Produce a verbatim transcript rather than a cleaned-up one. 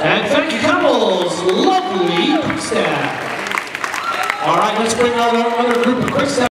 And thank you, couples. Lovely quick step. All right, let's bring our other group of quick step.